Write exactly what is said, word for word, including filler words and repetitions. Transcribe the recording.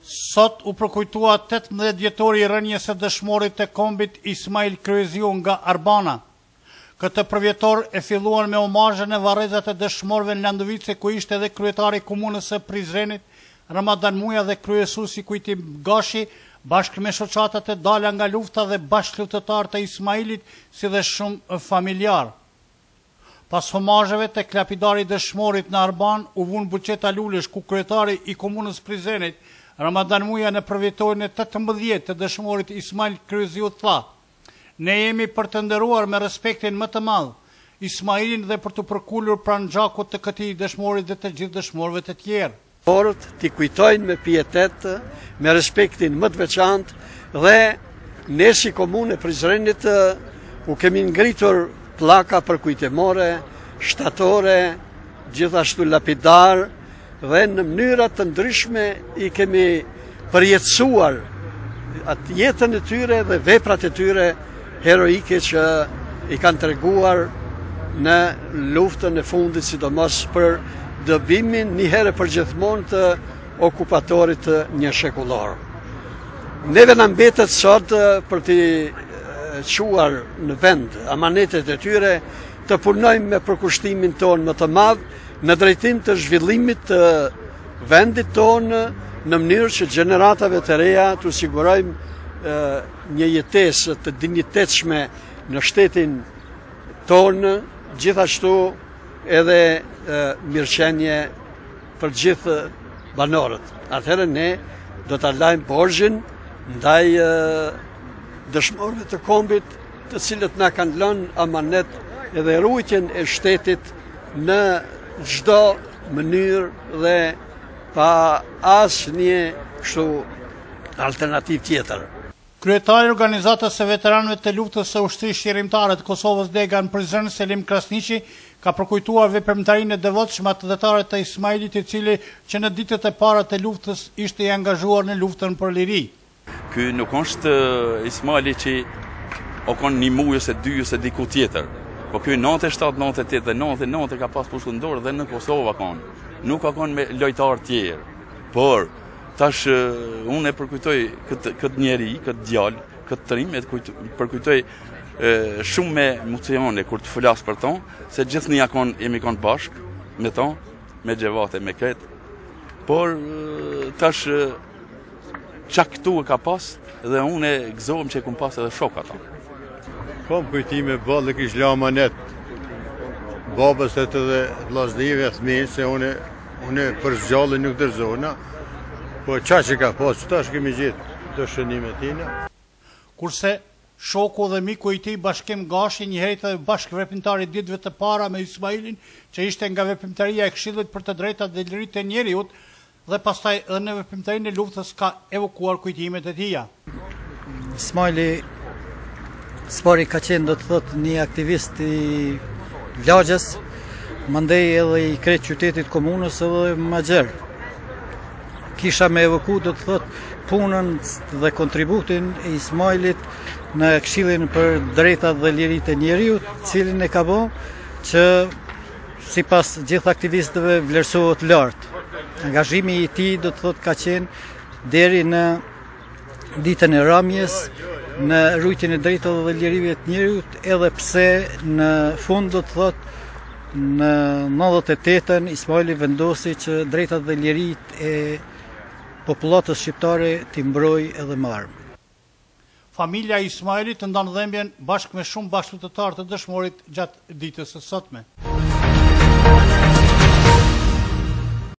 Sot u përkujtua tetëmbëdhjetë vjetori i rënies së dëshmorit të kombit Ismail Kryeziu nga Arbana. Këtë përvjetor e filluan me omazhen e varrezat e dëshmorëve në Landovice, ku ishte edhe kryetari i komunës së Prizrenit, Ramadan Muja, dhe kryesuesi Kujtim Gashi, bashkë me shoqatat e dala nga lufta dhe bashkëluftëtar të Ismailit, si dhe shumë familjar. Pas omazheve tek lapidari i dëshmorit në Arban, u vun Buqeta Lulesh, ku kryetari i komunës Prizrenit, Ramadan Muja, në përvjetorin e tetëmbëdhjetë të dëshmorit Ismail Kryeziu tha: "Ne jemi për të nderuar me respektin më të madh Ismailin dhe për të përkullur pranë gjakut të këtij dëshmorit dhe të gjithë dëshmorëve të tjerë. Orët t'i kujtojnë me pietet, me respektin më të veçantë, dhe ne si komunë e Prizrenit u kemi ngritur pllaka përkujtimore, shtatore, gjithashtu lapidar, dhe në mënyra të ndryshme i kemi përjetësuar atë jetën e tyre dhe veprat e tyre heroike që i kanë treguar në luftën e fundit, sidomos për dëbimin një herë për gjithmonë të okupatorit një shekullor. Neve na mbetet sot për t'i quar në vend amanetet e tyre, të punojmë me përkushtimin tonë më të madh në drejtim të zhvillimit të vendit tonë, në mënyrë që gjeneratave të reja të sigurojmë një jetesë të dinjitetshme në shtetin tonë, gjithashtu edhe mirëqenie për gjithë banorët. Atëherë ne do të lajmë borxhin ndaj dëshmorëve të kombit, të cilët na kanë lënë amanet edhe rujtjen e shtetit në çdo mënyrë dhe pa asnjë kështu alternativë tjetër. Kryetari i organizatës së veteranëve të luftës së ushtrisë shqirtimtare të Kosovës Dega në Prizren, Selim Krasniqi, ka përkujtuar veprimtarinë e devotshme atëdhetare të Ismailit, i cili që në ditët e para të luftës ishte i angazhuar në luftën për liri. Ky nuk është Ismaili që o konë një muaj ose dy ose diku tjetër. Po ky nëntëdhjetë shtatë, nëntëdhjetë tetë dhe nëntëdhjetë e nëntë ka pas pushtuar dorë dhe në Kosovë kanë. Nuk ka kanë me lojtarë tjerë. Por tash unë e përkujtoj këtë këtë njerëj, këtë djalë, këtë trim, e përkujtoj e, shumë me emocione kur të flas për ton, se gjithnjë ja kanë jemi kanë bashk me ton, me xhevate, me këtë. Por tash qa këtu e ka pas, dhe unë e gëzohem që e kum pas edhe shok ata. Kom kujtime ballë kish la amanet babës e të dhe vllaznive fëmijë, se une une për zgjallë nuk dërzona, po qa që ka pas, tash kemi gjithë të shënime tina. Kurse shoku dhe miku i tij Bashkim Gashi, një herë edhe bashkë veprimtar i ditëve të para me Ismailin, që ishte nga veprimtaria e Këshillit për të drejtat dhe liritë e njeriut, dhe pastaj edhe në veprimtarinë e luftës ka evokuar kujtimet e tija. Ismaili Spari ka qenë, do të thotë, një aktivist i lagjes, mandej edhe i krejt qytetit komunës edhe më gjerë. Kisha me evoku, do të thotë, punën dhe kontributin e Ismailit në Këshillin për drejtat dhe liritë e njeriut, cilin e ka bo, që sipas gjithë aktivistëve vlerësohet lartë. Angazhimi i tij, do të thotë, ka qenë deri në ditën e ramjes, në rujtjen e drejtave dhe lirive të njeriut, edhe pse në fund, do të thotë, në nëntëdhjetë e tetën Ismaili vendosi që drejtat dhe lirit e popullatës shqiptare t'i mbrojë edhe më armë. Familja e Ismailit ndan dhembjen bashkë me shumë bashkëpunëtar të dëshmorit gjatë ditës së sotme.